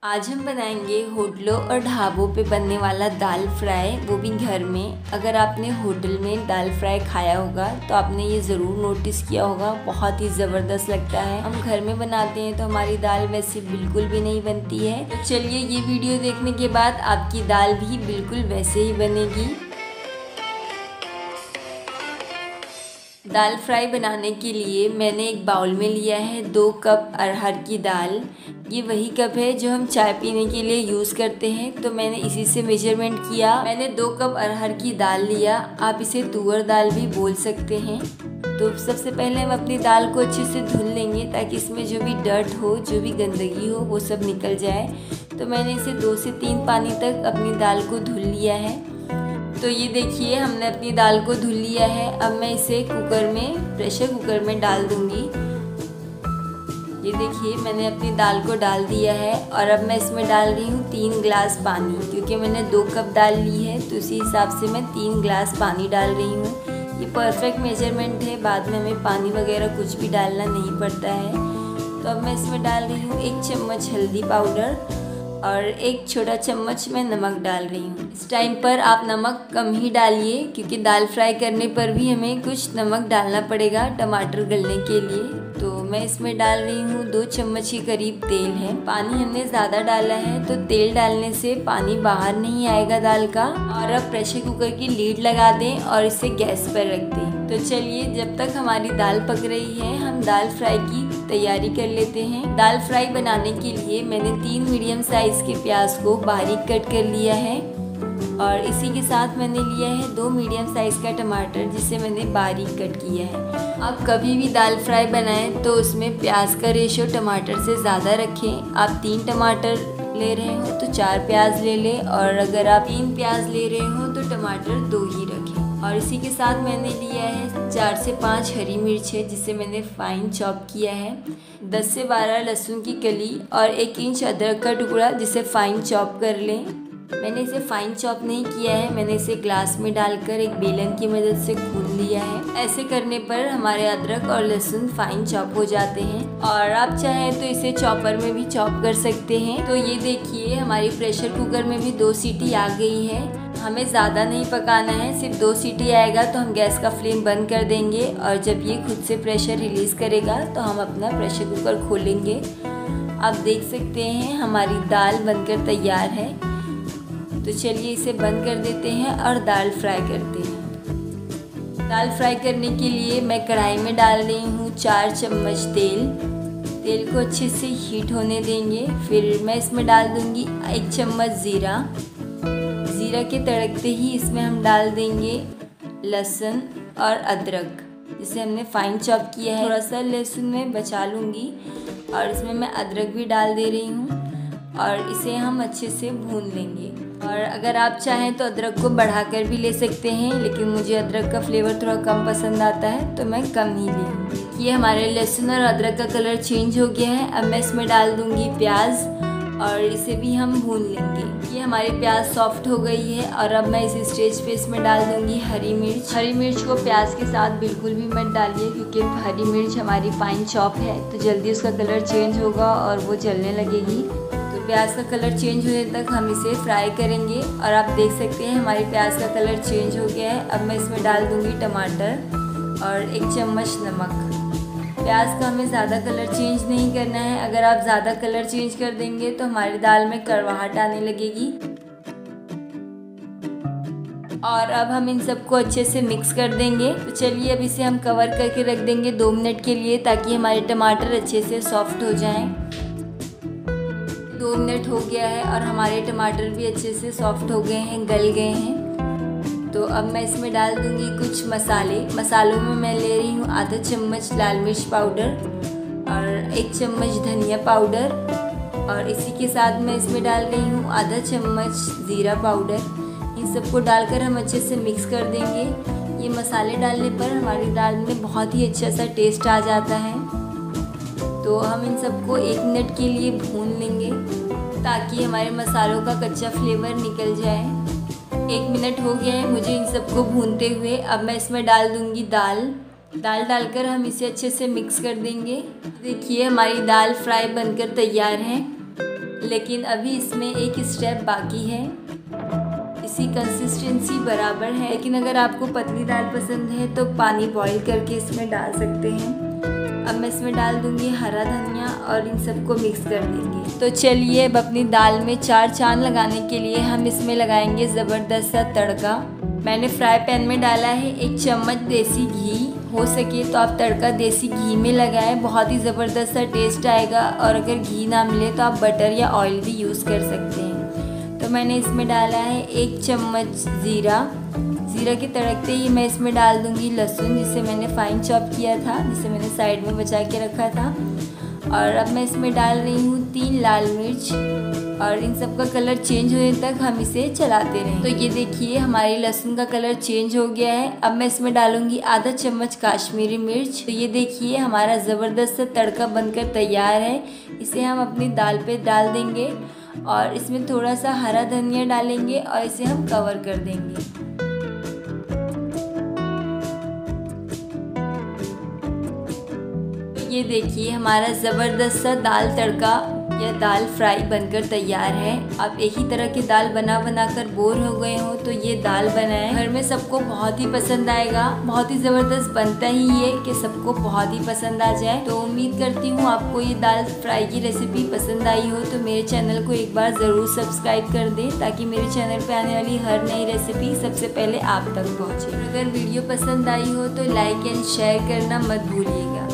आज हम बनाएंगे होटलों और ढाबों पे बनने वाला दाल फ्राई, वो भी घर में। अगर आपने होटल में दाल फ्राई खाया होगा तो आपने ये ज़रूर नोटिस किया होगा, बहुत ही ज़बरदस्त लगता है। हम घर में बनाते हैं तो हमारी दाल वैसे बिल्कुल भी नहीं बनती है। तो चलिए ये वीडियो देखने के बाद आपकी दाल भी बिल्कुल वैसे ही बनेगी। दाल फ्राई बनाने के लिए मैंने एक बाउल में लिया है 2 कप अरहर की दाल। ये वही कप है जो हम चाय पीने के लिए यूज़ करते हैं, तो मैंने इसी से मेजरमेंट किया। मैंने 2 कप अरहर की दाल लिया, आप इसे तुअर दाल भी बोल सकते हैं। तो सबसे पहले हम अपनी दाल को अच्छे से धुल लेंगे ताकि इसमें जो भी डर्ट हो, जो भी गंदगी हो, वो सब निकल जाए। तो मैंने इसे 2 से 3 पानी तक अपनी दाल को धुल लिया है। तो ये देखिए हमने अपनी दाल को धुल लिया है। अब मैं इसे प्रेशर कुकर में डाल दूंगी। ये देखिए मैंने अपनी दाल को डाल दिया है और अब मैं इसमें डाल रही हूँ 3 गिलास पानी, क्योंकि मैंने 2 कप दाल ली है तो उसी हिसाब से मैं 3 गिलास पानी डाल रही हूँ। ये परफेक्ट मेजरमेंट है, बाद में हमें पानी वगैरह कुछ भी डालना नहीं पड़ता है। तो अब मैं इसमें डाल रही हूँ 1 चम्मच हल्दी पाउडर और 1 छोटा चम्मच मैं नमक डाल रही हूँ। इस टाइम पर आप नमक कम ही डालिए, क्योंकि दाल फ्राई करने पर भी हमें कुछ नमक डालना पड़ेगा टमाटर गलने के लिए। तो मैं इसमें डाल रही हूँ 2 चम्मच के करीब तेल है। पानी हमने ज़्यादा डाला है तो तेल डालने से पानी बाहर नहीं आएगा दाल का। और अब प्रेशर कुकर की लीड लगा दें और इसे गैस पर रख दें। तो चलिए जब तक हमारी दाल पक रही है हम दाल फ्राई की तैयारी कर लेते हैं। दाल फ्राई बनाने के लिए मैंने 3 मीडियम साइज के प्याज को बारीक कट कर लिया है और इसी के साथ मैंने लिया है 2 मीडियम साइज का टमाटर, जिसे मैंने बारीक कट किया है। आप कभी भी दाल फ्राई बनाएं तो उसमें प्याज का रेशियो टमाटर से ज़्यादा रखें। आप 3 टमाटर ले रहे हो तो 4 प्याज ले लें, और अगर आप 3 प्याज ले रहे हो तो टमाटर 2 ही रखें। और इसी के साथ मैंने लिया है 4 से 5 हरी मिर्च है, जिसे मैंने फाइन चॉप किया है। 10 से 12 लहसुन की कली और 1 इंच अदरक का टुकड़ा, जिसे फाइन चॉप कर लें। मैंने इसे फाइन चॉप नहीं किया है, मैंने इसे ग्लास में डालकर एक बेलन की मदद से गूंद लिया है। ऐसे करने पर हमारे अदरक और लहसुन फाइन चॉप हो जाते हैं। और आप चाहें तो इसे चॉपर में भी चॉप कर सकते हैं। तो ये देखिए हमारी प्रेशर कुकर में भी 2 सीटी आ गई है। हमें ज़्यादा नहीं पकाना है, सिर्फ 2 सीटी आएगा तो हम गैस का फ्लेम बंद कर देंगे। और जब ये खुद से प्रेशर रिलीज़ करेगा तो हम अपना प्रेशर कुकर खोलेंगे। आप देख सकते हैं हमारी दाल बनकर तैयार है। तो चलिए इसे बंद कर देते हैं और दाल फ्राई करते हैं। दाल फ्राई करने के लिए मैं कढ़ाई में डाल रही हूँ 4 चम्मच तेल। तेल को अच्छे से हीट होने देंगे। फिर मैं इसमें डाल दूँगी 1 चम्मच ज़ीरा। ज़ीरा के तड़कते ही इसमें हम डाल देंगे लहसुन और अदरक, जिसे हमने फाइन चॉप किया है। थोड़ा सा लहसुन में बचा लूँगी और इसमें मैं अदरक भी डाल दे रही हूँ और इसे हम अच्छे से भून लेंगे। और अगर आप चाहें तो अदरक को बढ़ाकर भी ले सकते हैं, लेकिन मुझे अदरक का फ्लेवर थोड़ा कम पसंद आता है तो मैं कम ही लूँगी। ये हमारे लहसुन और अदरक का कलर चेंज हो गया है। अब मैं इसमें डाल दूँगी प्याज और इसे भी हम भून लेंगे। ये हमारी प्याज सॉफ्ट हो गई है और अब मैं इस स्टेज पे इसमें डाल दूँगी हरी मिर्च। हरी मिर्च को प्याज के साथ बिल्कुल भी मत डालिए, क्योंकि हरी मिर्च हमारी फाइन चॉप है तो जल्दी उसका कलर चेंज होगा और वो जलने लगेगी। तो प्याज का कलर चेंज होने तक हम इसे फ्राई करेंगे। और आप देख सकते हैं हमारी प्याज का कलर चेंज हो गया है। अब मैं इसमें डाल दूँगी टमाटर और 1 चम्मच नमक। प्याज का हमें ज़्यादा कलर चेंज नहीं करना है। अगर आप ज़्यादा कलर चेंज कर देंगे तो हमारी दाल में कड़वाहट आने लगेगी। और अब हम इन सबको अच्छे से मिक्स कर देंगे। तो चलिए अब इसे हम कवर करके रख देंगे 2 मिनट के लिए, ताकि हमारे टमाटर अच्छे से सॉफ्ट हो जाएं। 2 मिनट हो गया है और हमारे टमाटर भी अच्छे से सॉफ्ट हो गए हैं, गल गए हैं। तो अब मैं इसमें डाल दूँगी कुछ मसाले। मसालों में मैं ले रही हूँ आधा चम्मच लाल मिर्च पाउडर और 1 चम्मच धनिया पाउडर, और इसी के साथ मैं इसमें डाल रही हूँ आधा चम्मच ज़ीरा पाउडर। इन सबको डालकर हम अच्छे से मिक्स कर देंगे। ये मसाले डालने पर हमारी दाल में बहुत ही अच्छा सा टेस्ट आ जाता है। तो हम इन सबको 1 मिनट के लिए भून लेंगे ताकि हमारे मसालों का कच्चा फ्लेवर निकल जाए। 1 मिनट हो गया है मुझे इन सबको भूनते हुए। अब मैं इसमें डाल दूँगी दाल डालकर हम इसे अच्छे से मिक्स कर देंगे। देखिए हमारी दाल फ्राई बनकर तैयार है। लेकिन अभी इसमें एक स्टेप बाकी है। इसी कंसिस्टेंसी बराबर है, लेकिन अगर आपको पतली दाल पसंद है तो पानी बॉईल करके इसमें डाल सकते हैं। अब मैं इसमें डाल दूंगी हरा धनिया और इन सबको मिक्स कर देंगे। तो चलिए अब अपनी दाल में 4 चांद लगाने के लिए हम इसमें लगाएंगे ज़बरदस्त सा तड़का। मैंने फ्राई पैन में डाला है 1 चम्मच देसी घी। हो सके तो आप तड़का देसी घी में लगाएं, बहुत ही ज़बरदस्त सा टेस्ट आएगा। और अगर घी ना मिले तो आप बटर या ऑयल भी यूज़ कर सकते हैं। तो मैंने इसमें डाला है 1 चम्मच ज़ीरा के तड़कते ही मैं इसमें डाल दूंगी लहसुन, जिसे मैंने फाइन चॉप किया था, जिसे मैंने साइड में बचा के रखा था। और अब मैं इसमें डाल रही हूँ 3 लाल मिर्च, और इन सब का कलर चेंज होने तक हम इसे चलाते रहें। तो ये देखिए हमारी लहसुन का कलर चेंज हो गया है। अब मैं इसमें डालूंगी आधा चम्मच काश्मीरी मिर्च। तो ये देखिए हमारा ज़बरदस्त तड़का बनकर तैयार है। इसे हम अपनी दाल पे डाल देंगे और इसमें थोड़ा सा हरा धनिया डालेंगे और इसे हम कवर कर देंगे। ये देखिए हमारा ज़बरदस्त सा दाल तड़का या दाल फ्राई बनकर तैयार है। आप एक ही तरह की दाल बना कर बोर हो गए हो तो ये दाल बनाएं, घर में सबको बहुत ही पसंद आएगा। बहुत ही ज़बरदस्त बनता ही ये कि सबको बहुत ही पसंद आ जाए। तो उम्मीद करती हूँ आपको ये दाल फ्राई की रेसिपी पसंद आई हो। तो मेरे चैनल को एक बार ज़रूर सब्सक्राइब कर दें, ताकि मेरे चैनल पर आने वाली हर नई रेसिपी सबसे पहले आप तक पहुँचे। अगर वीडियो पसंद आई हो तो लाइक एंड शेयर करना मत भूलिएगा।